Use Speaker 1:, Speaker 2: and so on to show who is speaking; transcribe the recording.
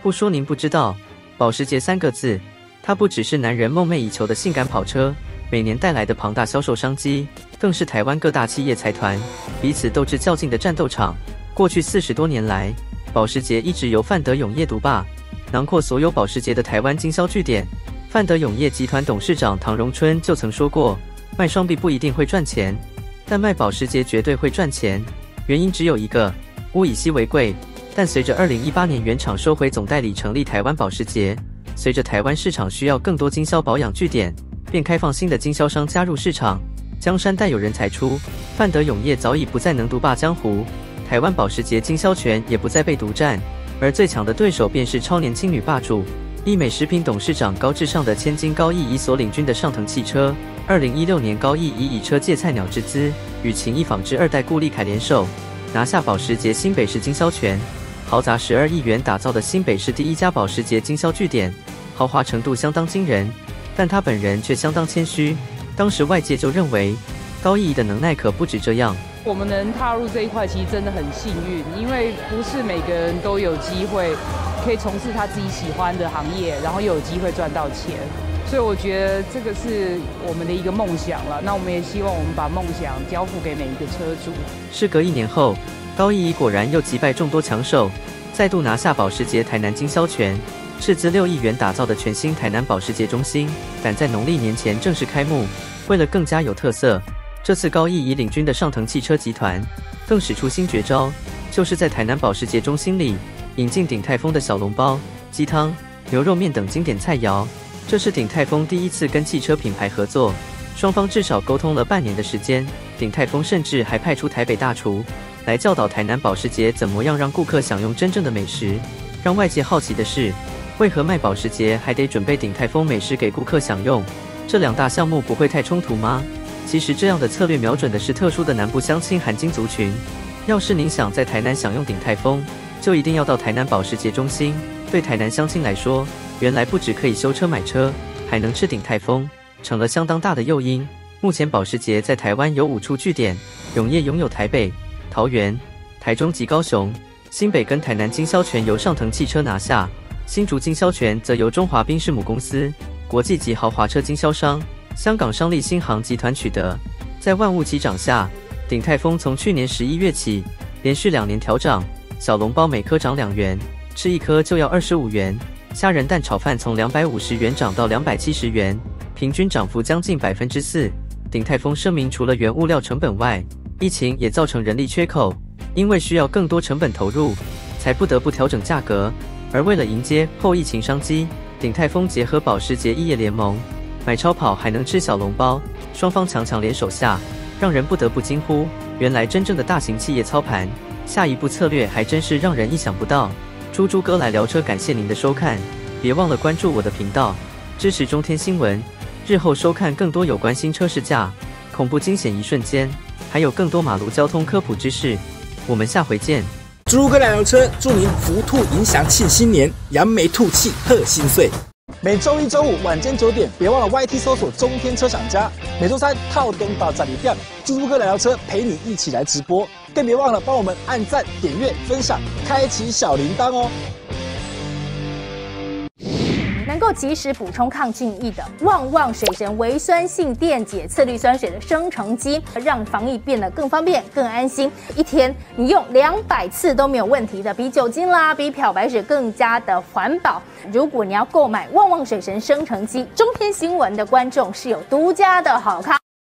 Speaker 1: 不说您不知道，保时捷3个字，它不只是男人梦寐以求的性感跑车，每年带来的庞大销售商机，更是台湾各大企业财团彼此斗智较劲的战斗场。过去40多年来，保时捷一直由范德永业独霸，囊括所有保时捷的台湾经销据点。范德永业集团董事长唐荣春就曾说过，卖双臂不一定会赚钱，但卖保时捷绝对会赚钱。原因只有一个，物以稀为贵。但随着2018年原厂收回总代理，成立台湾保时捷，随着台湾市场需要更多经销保养据点，便开放新的经销商加入市场。江山代有人才出，范德永业早已不再能独霸江湖，台湾保时捷经销权也不再被独占，而最强的对手便是超年轻女霸主。益美食品董事长高志上的千金高义仪所领军的上腾汽车，2016年高义仪以车界菜鸟之姿，与情义纺织2代顾立凯联手，拿下保时捷新北市经销权，豪砸12亿元打造的新北市第一家保时捷经销据点，豪华程度相当惊人。但他本人却相当谦虚，当时外界就认为高义仪的能耐可不止这样。
Speaker 2: 我们能踏入这一块，其实真的很幸运，因为不是每个人都有机会可以从事他自己喜欢的行业，然后又有机会赚到钱，所以我觉得这个是我们的一个梦想了。那我们也希望我们把梦想交付给每一个车主。
Speaker 1: 事隔1年后，高义仪果然又击败众多强手，再度拿下保时捷台南经销权，斥资6亿元打造的全新台南保时捷中心，赶在农历年前正式开幕。为了更加有特色，这次高义仪领军的上腾汽车集团更使出新绝招，就是在台南保时捷中心里引进鼎泰丰的小笼包、鸡汤、牛肉面等经典菜肴。这是鼎泰丰第一次跟汽车品牌合作，双方至少沟通了半年的时间。鼎泰丰甚至还派出台北大厨来教导台南保时捷怎么样让顾客享用真正的美食。让外界好奇的是，为何卖保时捷还得准备鼎泰丰美食给顾客享用？这2大项目不会太冲突吗？其实这样的策略瞄准的是特殊的南部乡亲韩金族群。要是您想在台南享用鼎泰丰，就一定要到台南保时捷中心。对台南乡亲来说，原来不只可以修车买车，还能吃鼎泰丰，成了相当大的诱因。目前保时捷在台湾有5处据点，永业拥有台北、桃园、台中及高雄，新北跟台南经销权由上腾汽车拿下，新竹经销权则由中华宾士母公司、国际级豪华车经销商香港商立新航集团取得。在万物齐涨下，鼎泰丰从去年11月起连续2年调涨，小笼包每颗涨2元，吃1颗就要25元；虾仁蛋炒饭从250元涨到270元，平均涨幅将近4%。鼎泰丰声明，除了原物料成本外，疫情也造成人力缺口，因为需要更多成本投入，才不得不调整价格。而为了迎接后疫情商机，鼎泰丰结合保时捷异业联盟，买超跑还能吃小笼包，双方强联手下，让人不得不惊呼，原来真正的大型企业操盘，下一步策略还真是让人意想不到。猪猪哥来聊车，感谢您的收看，别忘了关注我的频道，支持中天新闻，日后收看更多有关新车试驾、恐怖惊险一瞬间，还有更多马路交通科普知识。我们下回见。
Speaker 3: 猪哥来聊车，祝您福兔迎祥庆新年，扬眉吐气贺新岁。每周1、周5晚间9点，别忘了 YT 搜索中天车厂家。每周3套灯到站里店，猪哥来聊车陪你一起来直播，更别忘了帮我们按赞、点阅、分享，开启小铃铛哦。
Speaker 4: 能够及时补充抗菌液的旺旺水神微酸性电解次氯酸水的生成机，让防疫变得更方便、更安心。一天你用200次都没有问题的，比酒精啦、比漂白水更加的环保。如果你要购买旺旺水神生成机，中天新闻的观众是有独家的好康。